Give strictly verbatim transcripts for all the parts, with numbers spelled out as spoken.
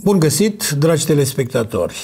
Bun găsit, dragi telespectatori!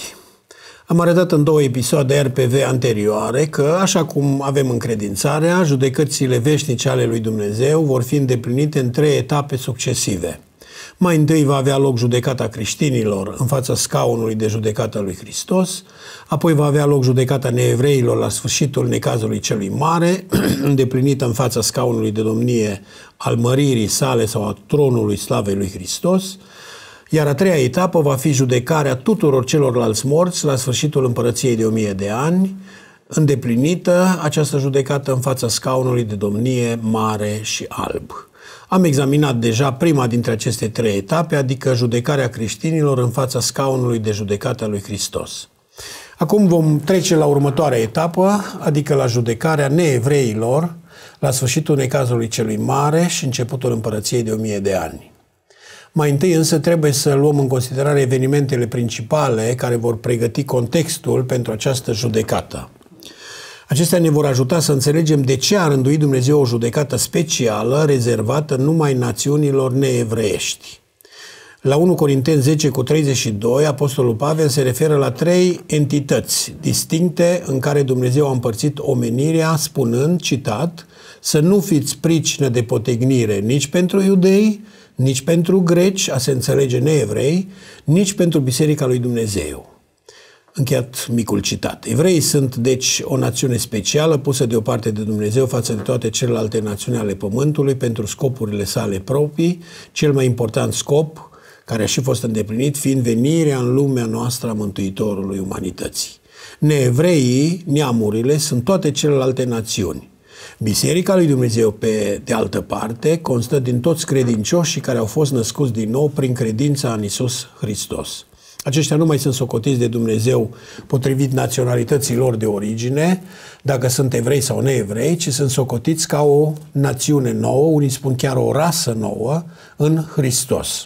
Am arătat în două episoade R P V anterioare că, așa cum avem încredințarea, judecățile veșnice ale lui Dumnezeu vor fi îndeplinite în trei etape succesive. Mai întâi va avea loc judecata creștinilor în fața scaunului de judecată al lui Hristos, apoi va avea loc judecata neevreilor la sfârșitul necazului celui mare, îndeplinită în fața scaunului de domnie al măririi sale sau a tronului slavei lui Hristos, iar a treia etapă va fi judecarea tuturor celorlalți morți la sfârșitul împărăției de o mie de ani, îndeplinită această judecată în fața scaunului de domnie mare și alb. Am examinat deja prima dintre aceste trei etape, adică judecarea creștinilor în fața scaunului de judecată al lui Hristos. Acum vom trece la următoarea etapă, adică la judecarea neevreilor la sfârșitul necazului celui mare și începutul împărăției de o mie de ani. Mai întâi însă trebuie să luăm în considerare evenimentele principale care vor pregăti contextul pentru această judecată. Acestea ne vor ajuta să înțelegem de ce a rânduit Dumnezeu o judecată specială rezervată numai națiunilor neevreiești. La unu Corinteni zece cu treizeci și doi, Apostolul Pavel se referă la trei entități distincte în care Dumnezeu a împărțit omenirea, spunând, citat, să nu fiți pricină de potignire nici pentru iudei, nici pentru greci, a se înțelege neevrei, nici pentru Biserica lui Dumnezeu. Încheiat micul citat. Evreii sunt, deci, o națiune specială pusă deoparte de Dumnezeu față de toate celelalte națiuni ale Pământului pentru scopurile sale proprii, cel mai important scop, care a și fost îndeplinit, fiind venirea în lumea noastră a Mântuitorului umanității. Neevreii, neamurile, sunt toate celelalte națiuni. Biserica lui Dumnezeu, pe de altă parte, constă din toți credincioșii care au fost născuți din nou prin credința în Iisus Hristos. Aceștia nu mai sunt socotiți de Dumnezeu potrivit naționalității lor de origine, dacă sunt evrei sau neevrei, ci sunt socotiți ca o națiune nouă, unii spun chiar o rasă nouă, în Hristos.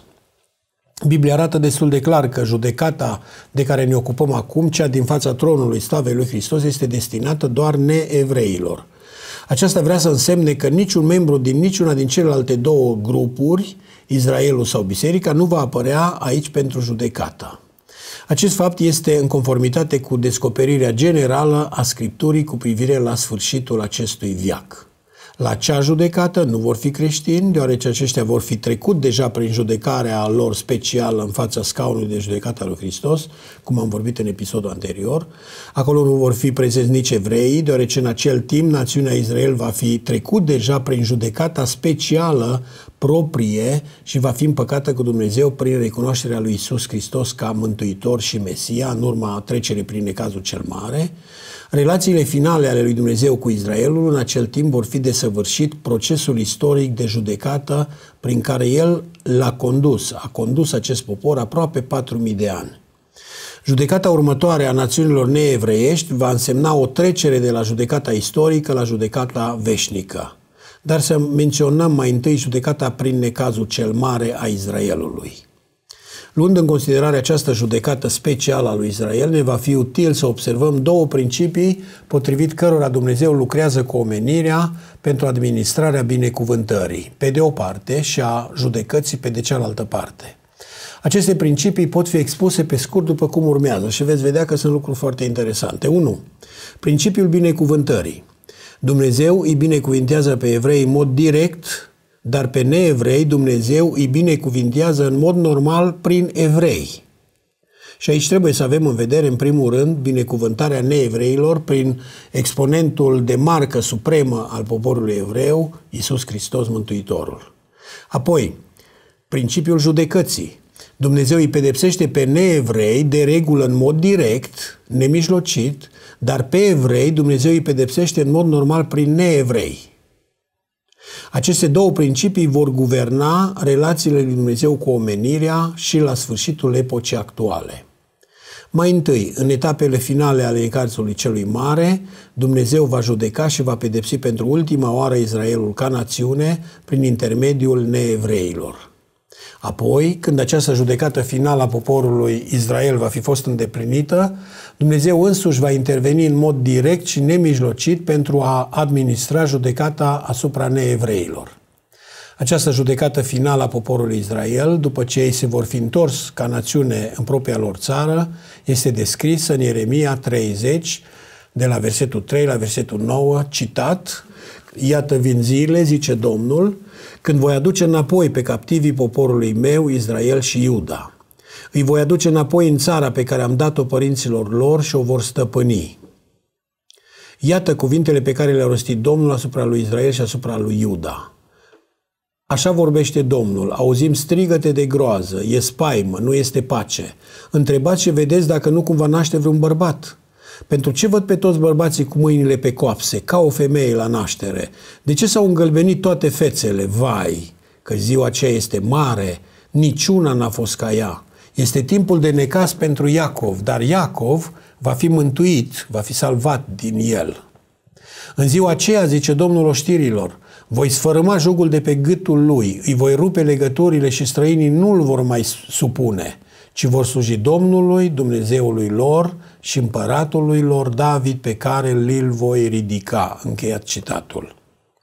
Biblia arată destul de clar că judecata de care ne ocupăm acum, cea din fața tronului slavei lui Hristos, este destinată doar neevreilor. Aceasta vrea să însemne că niciun membru din niciuna din celelalte două grupuri, Israelul sau Biserica, nu va apărea aici pentru judecată. Acest fapt este în conformitate cu descoperirea generală a Scripturii cu privire la sfârșitul acestui veac. La acea judecată nu vor fi creștini, deoarece aceștia vor fi trecut deja prin judecarea lor specială în fața scaunului de judecată al lui Hristos, cum am vorbit în episodul anterior. Acolo nu vor fi prezenți nici evreii, deoarece în acel timp națiunea Israel va fi trecut deja prin judecata specială proprie și va fi împăcată cu Dumnezeu prin recunoașterea lui Iisus Hristos ca Mântuitor și Mesia, în urma trecerii prin necazul cel mare. Relațiile finale ale lui Dumnezeu cu Israelul în acel timp vor fi desăvârșit procesul istoric de judecată prin care El l-a condus, a condus acest popor aproape patru mii de ani. Judecata următoare a națiunilor neevreiești va însemna o trecere de la judecata istorică la judecata veșnică. Dar să menționăm mai întâi judecata prin necazul cel mare a Israelului. Luând în considerare această judecată specială a lui Israel, ne va fi util să observăm două principii potrivit cărora Dumnezeu lucrează cu omenirea pentru administrarea binecuvântării, pe de o parte, și a judecății pe de cealaltă parte. Aceste principii pot fi expuse pe scurt după cum urmează și veți vedea că sunt lucruri foarte interesante. unu. Principiul binecuvântării. Dumnezeu îi binecuvintează pe evrei în mod direct, dar pe neevrei Dumnezeu îi binecuvintează în mod normal prin evrei. Și aici trebuie să avem în vedere, în primul rând, binecuvântarea neevreilor prin exponentul de marcă supremă al poporului evreu, Iisus Hristos Mântuitorul. Apoi, principiul judecății. Dumnezeu îi pedepsește pe neevrei, de regulă în mod direct, nemijlocit, dar pe evrei Dumnezeu îi pedepsește în mod normal prin neevrei. Aceste două principii vor guverna relațiile lui Dumnezeu cu omenirea și la sfârșitul epocii actuale. Mai întâi, în etapele finale ale necazului celui mare, Dumnezeu va judeca și va pedepsi pentru ultima oară Israelul ca națiune prin intermediul neevreilor. Apoi, când această judecată finală a poporului Israel va fi fost îndeplinită, Dumnezeu însuși va interveni în mod direct și nemijlocit pentru a administra judecata asupra neevreilor. Această judecată finală a poporului Israel, după ce ei se vor fi întors ca națiune în propria lor țară, este descrisă în Ieremia treizeci, de la versetul trei la versetul nouă, citat: Iată vin zile, zice Domnul, când voi aduce înapoi pe captivii poporului meu, Israel și Iuda. Îi voi aduce înapoi în țara pe care am dat-o părinților lor și o vor stăpâni. Iată cuvintele pe care le-a rostit Domnul asupra lui Israel și asupra lui Iuda. Așa vorbește Domnul, auzim strigăte de groază, e spaimă, nu este pace. Întrebați și vedeți dacă nu cumva naște vreun bărbat. Pentru ce văd pe toți bărbații cu mâinile pe coapse, ca o femeie la naștere? De ce s-au îngălbenit toate fețele? Vai, că ziua aceea este mare, niciuna n-a fost ca ea. Este timpul de necaz pentru Iacov, dar Iacov va fi mântuit, va fi salvat din el. În ziua aceea, zice Domnul oștirilor, voi sfărâma jugul de pe gâtul lui, îi voi rupe legăturile și străinii nu îl vor mai supune, ci vor sluji Domnului, Dumnezeului lor și împăratului lor David, pe care îl voi ridica. Încheiat citatul.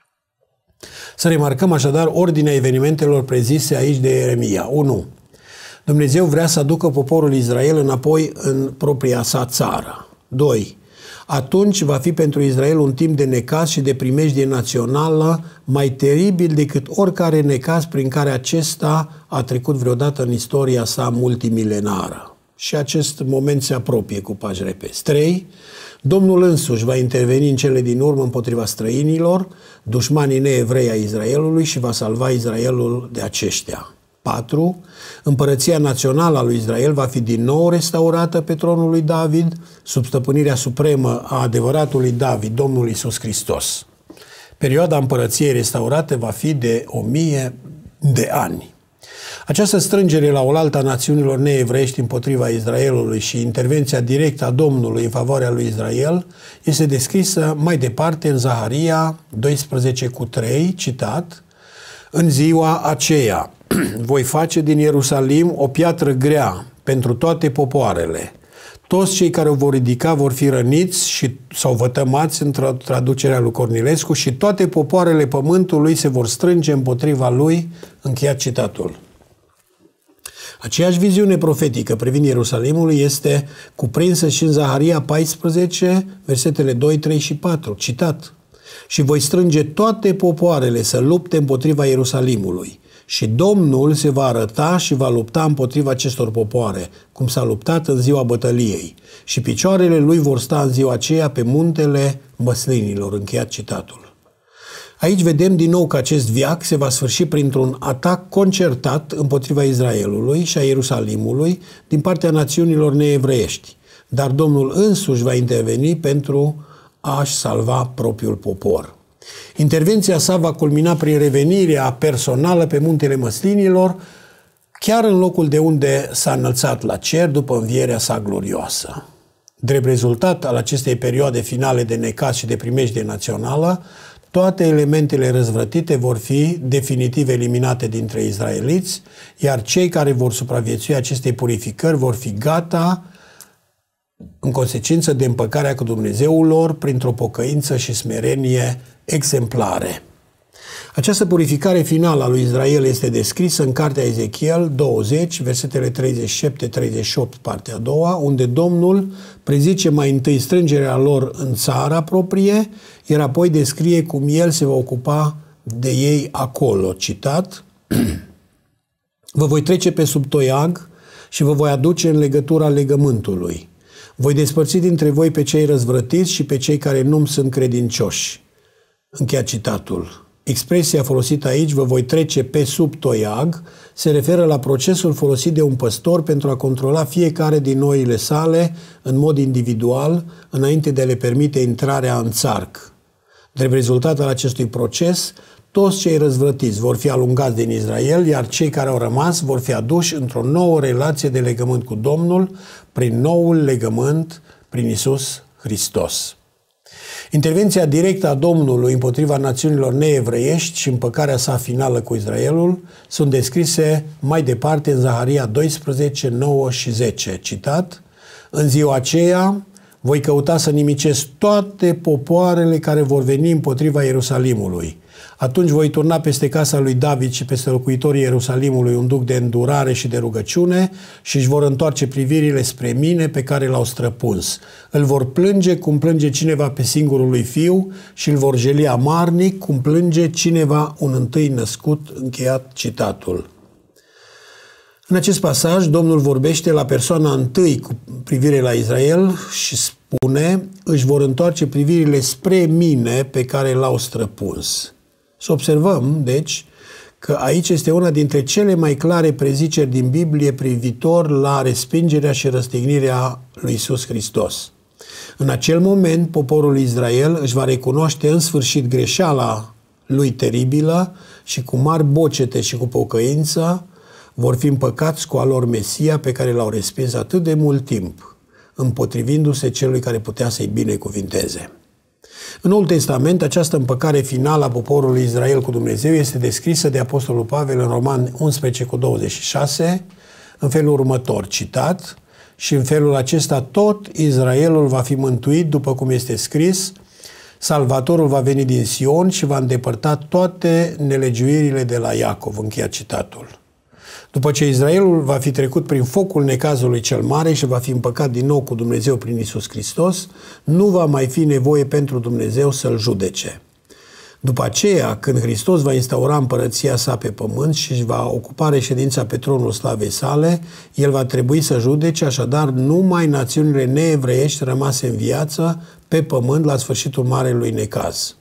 Să remarcăm așadar ordinea evenimentelor prezise aici de Ieremia. unu. Dumnezeu vrea să aducă poporul Israel înapoi în propria sa țară. doi. Atunci va fi pentru Israel un timp de necaz și de primejdie națională mai teribil decât oricare necaz prin care acesta a trecut vreodată în istoria sa multimilenară. Și acest moment se apropie cu pași repezi. trei. Domnul însuși va interveni în cele din urmă împotriva străinilor, dușmanii neevrei a Israelului, și va salva Israelul de aceștia. patru. Împărăția națională a lui Israel va fi din nou restaurată pe tronul lui David, sub stăpânirea supremă a adevăratului David, Domnul Iisus Hristos. Perioada împărăției restaurate va fi de o mie de ani. Această strângere la oaltă a națiunilor neevreiești împotriva Israelului și intervenția directă a Domnului în favoarea lui Israel este descrisă mai departe în Zaharia doisprezece cu trei, citat: În ziua aceea voi face din Ierusalim o piatră grea pentru toate popoarele. Toți cei care o vor ridica vor fi răniți și, sau vătămați, în traducerea lui Cornilescu, și toate popoarele pământului se vor strânge împotriva lui. Încheiat citatul. Aceeași viziune profetică privind Ierusalimului este cuprinsă și în Zaharia paisprezece, versetele doi, trei și patru, citat: Și voi strânge toate popoarele să lupte împotriva Ierusalimului. Și Domnul se va arăta și va lupta împotriva acestor popoare, cum s-a luptat în ziua bătăliei. Și picioarele lui vor sta în ziua aceea pe muntele măslinilor. Încheiat citatul. Aici vedem din nou că acest veac se va sfârși printr-un atac concertat împotriva Israelului și a Ierusalimului din partea națiunilor neevreiești. Dar Domnul însuși va interveni pentru a-și salva propriul popor. Intervenția sa va culmina prin revenirea personală pe muntele măslinilor, chiar în locul de unde s-a înălțat la cer după învierea sa glorioasă. Drept rezultat al acestei perioade finale de necaz și de primejdie națională, toate elementele răzvrătite vor fi definitiv eliminate dintre izraeliți, iar cei care vor supraviețui acestei purificări vor fi gata, în consecință, de împăcarea cu Dumnezeul lor printr-o pocăință și smerenie exemplare. Această purificare finală a lui Israel este descrisă în cartea Ezechiel douăzeci, versetele treizeci și șapte treizeci și opt, partea a doua, unde Domnul prezice mai întâi strângerea lor în țara proprie, iar apoi descrie cum El se va ocupa de ei acolo. Citat: Vă voi trece pe sub toiag și vă voi aduce în legătura legământului. Voi despărți dintre voi pe cei răzvrătiți și pe cei care nu-mi sunt credincioși. Încheia citatul. Expresia folosită aici, vă voi trece pe sub toiag, se referă la procesul folosit de un păstor pentru a controla fiecare din oile sale în mod individual, înainte de a le permite intrarea în țarc. Drept rezultat al acestui proces, toți cei răzvrătiți vor fi alungați din Israel, iar cei care au rămas vor fi aduși într-o nouă relație de legământ cu Domnul, prin noul legământ, prin Iisus Hristos. Intervenția directă a Domnului împotriva națiunilor neevreiești și împăcarea sa finală cu Israelul sunt descrise mai departe în Zaharia doisprezece, nouă și zece. Citat: În ziua aceea voi căuta să nimicesc toate popoarele care vor veni împotriva Ierusalimului. Atunci voi turna peste casa lui David și peste locuitorii Ierusalimului un duc de îndurare și de rugăciune și își vor întoarce privirile spre mine pe care l-au străpuns. Îl vor plânge cum plânge cineva pe singurul lui fiu și îl vor jeli amarnic cum plânge cineva un întâi născut. Încheiat citatul. În acest pasaj, Domnul vorbește la persoana întâi cu privire la Israel și spune: își vor întoarce privirile spre mine pe care l-au străpuns. Să observăm, deci, că aici este una dintre cele mai clare preziceri din Biblie privitor la respingerea și răstignirea lui Iisus Hristos. În acel moment, poporul Israel își va recunoaște în sfârșit greșeala lui teribilă și cu mari bocete și cu pocăință vor fi împăcați cu al lor Mesia pe care l-au respins atât de mult timp, împotrivindu-se celui care putea să-i binecuvinteze. În Noul Testament, această împăcare finală a poporului Israel cu Dumnezeu este descrisă de Apostolul Pavel în Roman unsprezece cu douăzeci și șase, în felul următor, citat: și în felul acesta tot Israelul va fi mântuit, după cum este scris: Salvatorul va veni din Sion și va îndepărta toate nelegiuirile de la Iacov. Încheia citatul. După ce Israelul va fi trecut prin focul necazului cel mare și va fi împăcat din nou cu Dumnezeu prin Iisus Hristos, nu va mai fi nevoie pentru Dumnezeu să-l judece. După aceea, când Hristos va instaura împărăția sa pe pământ și își va ocupa reședința pe tronul slavei sale, el va trebui să judece așadar numai națiunile neevreiești rămase în viață pe pământ la sfârșitul marelui necaz.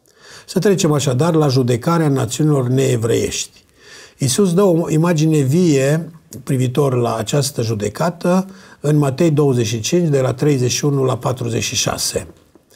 Să trecem așadar la judecarea națiunilor neevreiești. Iisus dă o imagine vie privitor la această judecată în Matei douăzeci și cinci, de la treizeci și unu la patruzeci și șase.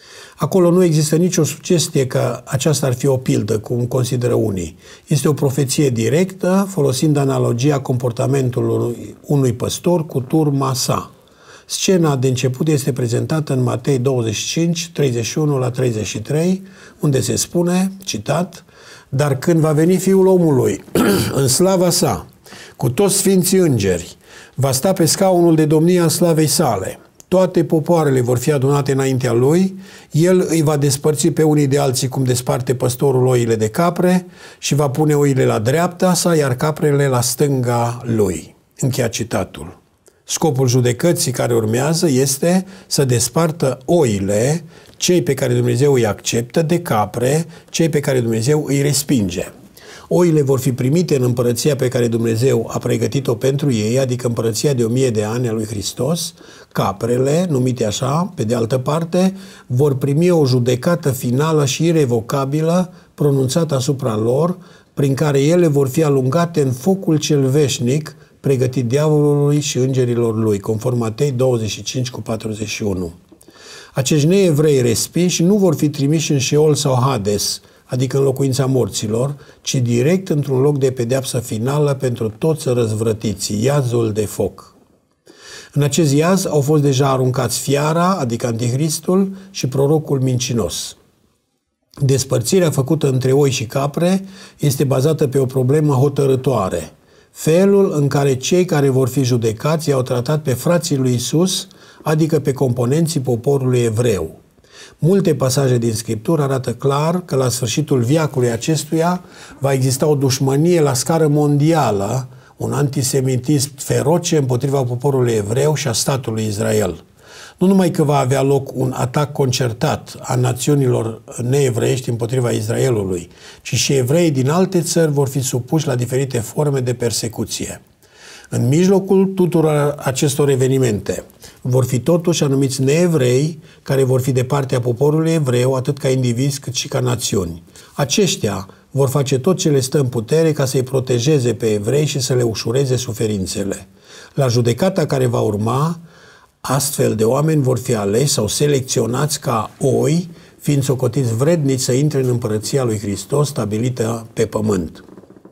Acolo nu există nicio sugestie că aceasta ar fi o pildă, cum consideră unii. Este o profeție directă, folosind analogia comportamentului unui păstor cu turma sa. Scena de început este prezentată în Matei douăzeci și cinci, treizeci și unu la treizeci și trei, unde se spune, citat: dar când va veni Fiul omului în slava sa, cu toți sfinții îngeri, va sta pe scaunul de domnie a slavei sale. Toate popoarele vor fi adunate înaintea lui, el îi va despărți pe unii de alții cum desparte păstorul oile de capre și va pune oile la dreapta sa, iar caprele la stânga lui. Încheia citatul. Scopul judecății care urmează este să despartă oile, cei pe care Dumnezeu îi acceptă, de capre, cei pe care Dumnezeu îi respinge. Oile vor fi primite în împărăția pe care Dumnezeu a pregătit-o pentru ei, adică împărăția de o mie de ani a lui Hristos. Caprele, numite așa, pe de altă parte, vor primi o judecată finală și irevocabilă pronunțată asupra lor, prin care ele vor fi alungate în focul cel veșnic pregătit diavolului și îngerilor lui, conform Matei douăzeci și cinci cu patruzeci și unu. Acești neevrei respinși nu vor fi trimiși în Șeol sau Hades, adică în locuința morților, ci direct într-un loc de pedeapsă finală pentru toți răzvrătiții, iazul de foc. În acest iaz au fost deja aruncați fiara, adică Antichristul, și prorocul mincinos. Despărțirea făcută între oi și capre este bazată pe o problemă hotărătoare: felul în care cei care vor fi judecați i-au tratat pe frații lui Iisus, adică pe componenții poporului evreu. Multe pasaje din Scriptură arată clar că la sfârșitul veacului acestuia va exista o dușmănie la scară mondială, un antisemitism feroce împotriva poporului evreu și a statului Israel. Nu numai că va avea loc un atac concertat a națiunilor neevreiești împotriva Israelului, ci și evreii din alte țări vor fi supuși la diferite forme de persecuție. În mijlocul tuturor acestor evenimente vor fi totuși anumiți neevrei care vor fi de partea poporului evreu atât ca indivizi cât și ca națiuni. Aceștia vor face tot ce le stă în putere ca să-i protejeze pe evrei și să le ușureze suferințele. La judecata care va urma, astfel de oameni vor fi aleși sau selecționați ca oi, fiind socotiți vrednici să intre în împărăția lui Hristos stabilită pe pământ.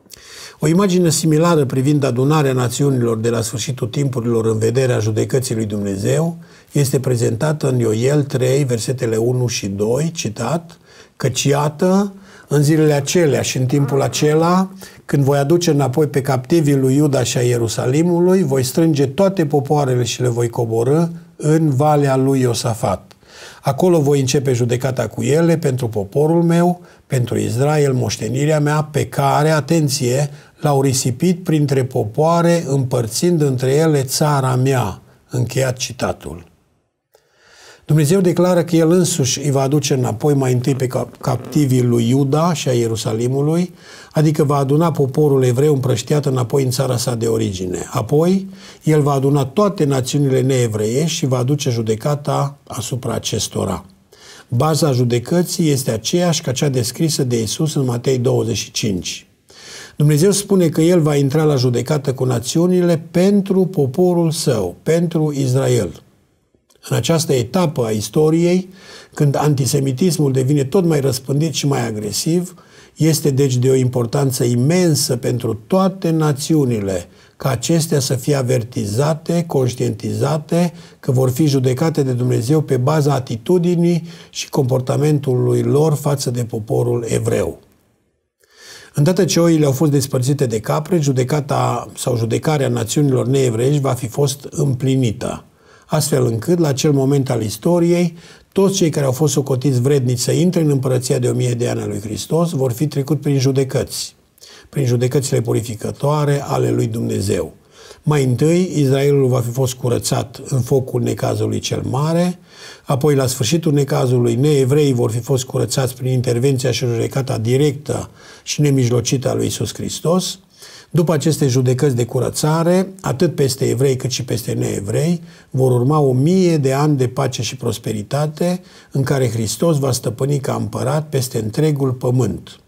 O imagine similară privind adunarea națiunilor de la sfârșitul timpurilor în vederea judecății lui Dumnezeu este prezentată în Ioel trei, versetele unu și doi, citat: căci iată, în zilele acelea și în timpul acela, când voi aduce înapoi pe captivii lui Iuda și a Ierusalimului, voi strânge toate popoarele și le voi coborî în valea lui Iosafat. Acolo voi începe judecata cu ele pentru poporul meu, pentru Israel, moștenirea mea, pe care, atenție, l-au risipit printre popoare, împărțind între ele țara mea. Încheiat citatul. Dumnezeu declară că El însuși îi va aduce înapoi mai întâi pe captivii lui Iuda și a Ierusalimului, adică va aduna poporul evreu împrăștiat înapoi în țara sa de origine. Apoi, El va aduna toate națiunile neevreiești și va aduce judecata asupra acestora. Baza judecății este aceeași ca cea descrisă de Iisus în Matei douăzeci și cinci. Dumnezeu spune că El va intra la judecată cu națiunile pentru poporul Său, pentru Israel. În această etapă a istoriei, când antisemitismul devine tot mai răspândit și mai agresiv, este deci de o importanță imensă pentru toate națiunile ca acestea să fie avertizate, conștientizate că vor fi judecate de Dumnezeu pe baza atitudinii și comportamentului lor față de poporul evreu. Îndată ce oile au fost despărțite de capre, judecata sau judecarea națiunilor neevreiești va fi fost împlinită, astfel încât, la acel moment al istoriei, toți cei care au fost socotiți vrednici să intre în împărăția de o mie de ani a lui Hristos vor fi trecut prin judecăți, prin judecățile purificatoare ale lui Dumnezeu. Mai întâi, Israelul va fi fost curățat în focul necazului cel mare, apoi, la sfârșitul necazului, neevreii vor fi fost curățați prin intervenția și judecata directă și nemijlocită a lui Iisus Hristos. După aceste judecăți de curățare, atât peste evrei cât și peste neevrei, vor urma o mie de ani de pace și prosperitate, în care Hristos va stăpâni ca împărat peste întregul pământ.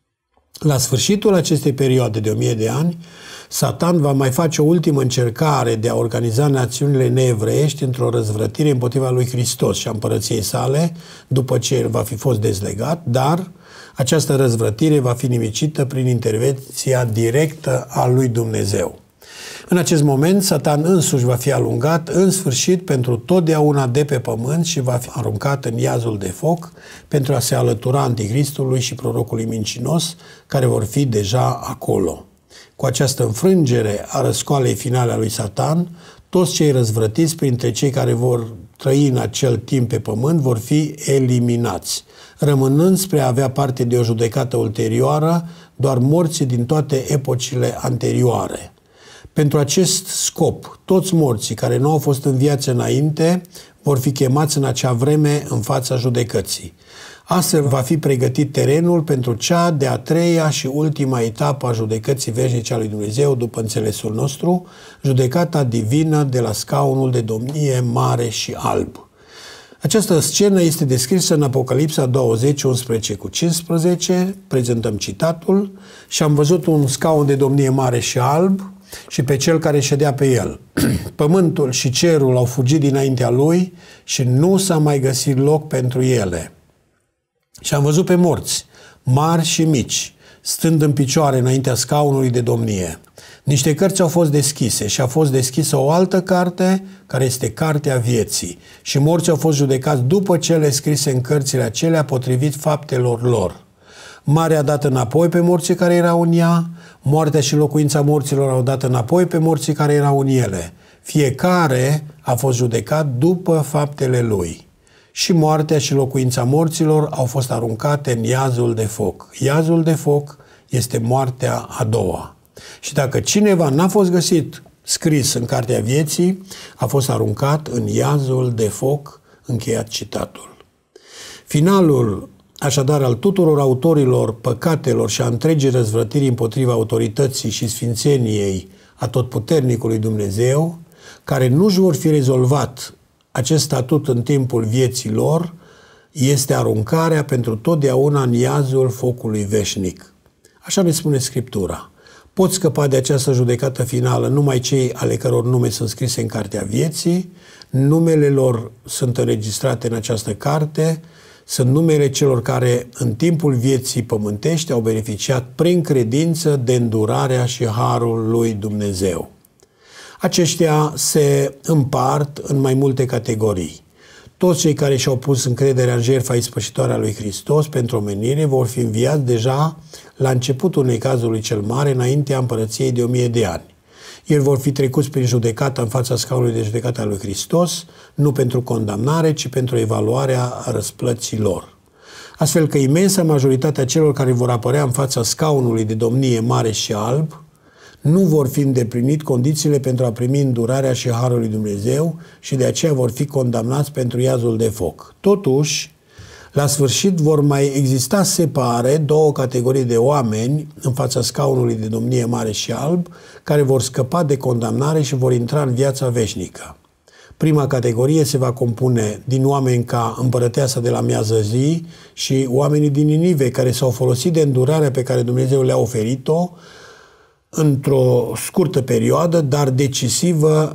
La sfârșitul acestei perioade de o mie de ani, Satan va mai face o ultimă încercare de a organiza națiunile neevreiești într-o răzvrătire împotriva lui Hristos și a împărăției sale, după ce el va fi fost dezlegat, dar această răzvrătire va fi nimicită prin intervenția directă a lui Dumnezeu. În acest moment, Satan însuși va fi alungat în sfârșit pentru totdeauna de pe pământ și va fi aruncat în iazul de foc pentru a se alătura anticristului și prorocului mincinos, care vor fi deja acolo. Cu această înfrângere a răscoalei finale a lui Satan, toți cei răzvrătiți printre cei care vor trăi în acel timp pe pământ vor fi eliminați, rămânând spre a avea parte de o judecată ulterioară doar morții din toate epocile anterioare. Pentru acest scop, toți morții care nu au fost înviați înainte vor fi chemați în acea vreme în fața judecății. Astfel va fi pregătit terenul pentru cea de-a treia și ultima etapă a judecății veșnice a lui Dumnezeu, după înțelesul nostru, judecata divină de la scaunul de domnie mare și alb. Această scenă este descrisă în Apocalipsa douăzeci, unsprezece cu cincisprezece, prezentăm citatul, și am văzut un scaun de domnie mare și alb și pe cel care ședea pe el. Pământul și cerul au fugit dinaintea lui și nu s-a mai găsit loc pentru ele. Și am văzut pe morți, mari și mici, stând în picioare înaintea scaunului de domnie. Niște cărți au fost deschise și a fost deschisă o altă carte, care este cartea vieții. Și morții au fost judecați după cele scrise în cărțile acelea, potrivit faptelor lor. Marea a dat înapoi pe morții care erau în ea, moartea și locuința morților au dat înapoi pe morții care erau în ele. Fiecare a fost judecat după faptele lui. Și moartea și locuința morților au fost aruncate în iazul de foc. Iazul de foc este moartea a doua. Și dacă cineva n-a fost găsit scris în cartea vieții, a fost aruncat în iazul de foc, încheiat citatul. Finalul, așadar, al tuturor autorilor păcatelor și a întregii răzvrătiri împotriva autorității și sfințeniei atotputernicului Dumnezeu, care nu-și vor fi rezolvat acest statut în timpul vieții lor, este aruncarea pentru totdeauna în iazul focului veșnic. Așa ne spune Scriptura. Pot scăpa de această judecată finală numai cei ale căror nume sunt scrise în cartea vieții, numele lor sunt înregistrate în această carte, sunt numele celor care în timpul vieții pământești au beneficiat prin credință de îndurarea și harul lui Dumnezeu. Aceștia se împart în mai multe categorii. Toți cei care și-au pus încrederea în jertfa ispășitoare a lui Hristos pentru omenire vor fi înviați deja la începutul necazului cel mare, înaintea împărăției de o mie de ani. Ei vor fi trecuți prin judecată în fața scaunului de judecată al lui Hristos, nu pentru condamnare, ci pentru evaluarea răsplății lor. Astfel că imensa majoritatea celor care vor apărea în fața scaunului de domnie mare și alb nu vor fi îndeplinit condițiile pentru a primi îndurarea și harul lui Dumnezeu și de aceea vor fi condamnați pentru iazul de foc. Totuși, la sfârșit vor mai exista, se pare, două categorii de oameni în fața scaunului de domnie mare și alb care vor scăpa de condamnare și vor intra în viața veșnică. Prima categorie se va compune din oameni ca împărăteasa de la miază zi și oamenii din Ninive care s-au folosit de îndurarea pe care Dumnezeu le-a oferit-o într-o scurtă perioadă, dar decisivă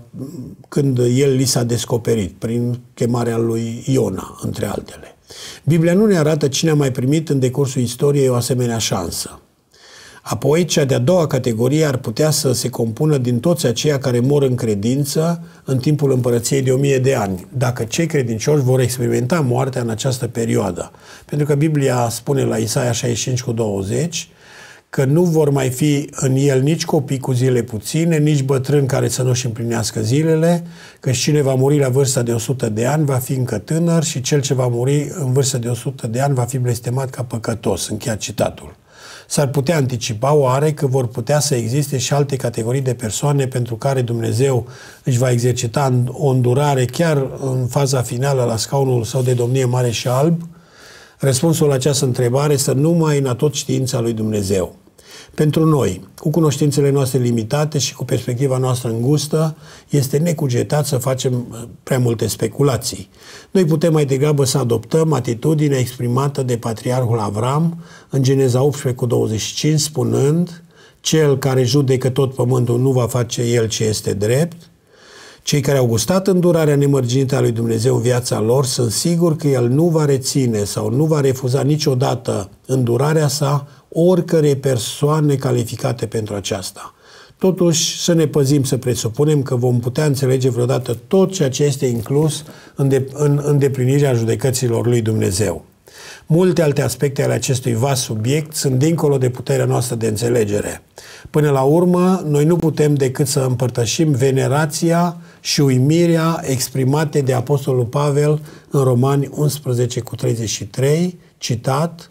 când El li s-a descoperit, prin chemarea lui Iona, între altele. Biblia nu ne arată cine a mai primit în decursul istoriei o asemenea șansă. Apoi, cea de-a doua categorie ar putea să se compună din toți aceia care mor în credință în timpul împărăției de o mie de ani, dacă cei credincioși vor experimenta moartea în această perioadă. Pentru că Biblia spune la Isaia șaizeci și cinci cu douăzeci că nu vor mai fi în el nici copii cu zile puține, nici bătrâni care să nu-și împlinească zilele, că cine va muri la vârsta de o sută de ani va fi încă tânăr și cel ce va muri în vârstă de o sută de ani va fi blestemat ca păcătos. Încheia citatul. S-ar putea anticipa oare că vor putea să existe și alte categorii de persoane pentru care Dumnezeu își va exercita o îndurare chiar în faza finală la scaunul său de domnie mare și alb? Răspunsul la această întrebare stă numai în atot știința lui Dumnezeu. Pentru noi, cu cunoștințele noastre limitate și cu perspectiva noastră îngustă, este necugetat să facem prea multe speculații. Noi putem mai degrabă să adoptăm atitudinea exprimată de patriarhul Avram în Geneza optsprezece cu douăzeci și cinci, spunând: cel care judecă tot pământul nu va face el ce este drept. Cei care au gustat îndurarea nemărginită a lui Dumnezeu în viața lor sunt siguri că El nu va reține sau nu va refuza niciodată îndurarea sa oricărei persoane calificate pentru aceasta. Totuși, să ne păzim să presupunem că vom putea înțelege vreodată tot ceea ce este inclus în îndeplinirea judecăților lui Dumnezeu. Multe alte aspecte ale acestui vast subiect sunt dincolo de puterea noastră de înțelegere. Până la urmă, noi nu putem decât să împărtășim venerația și uimirea exprimate de Apostolul Pavel în Romani unsprezece cu treizeci și trei, citat: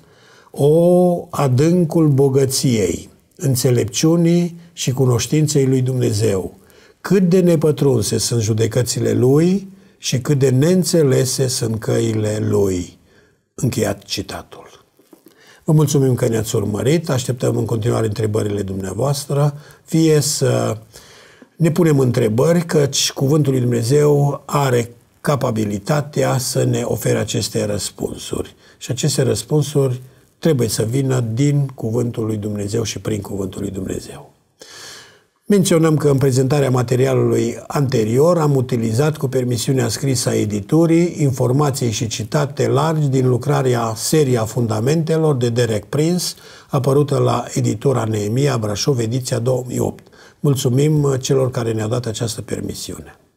o, adâncul bogăției, înțelepciunii și cunoștinței lui Dumnezeu, cât de nepătrunse sunt judecățile Lui și cât de neînțelese sunt căile Lui. Încheiat citatul. Vă mulțumim că ne-ați urmărit, așteptăm în continuare întrebările dumneavoastră, fie să ne punem întrebări, căci Cuvântul lui Dumnezeu are capabilitatea să ne ofere aceste răspunsuri. Și aceste răspunsuri trebuie să vină din Cuvântul lui Dumnezeu și prin Cuvântul lui Dumnezeu. Menționăm că în prezentarea materialului anterior am utilizat cu permisiunea scrisă a editurii informații și citate largi din lucrarea Seria Fundamentelor de Derek Prince, apărută la editura Neemia Brașov, ediția două mii opt. Mulțumim celor care ne-au dat această permisiune.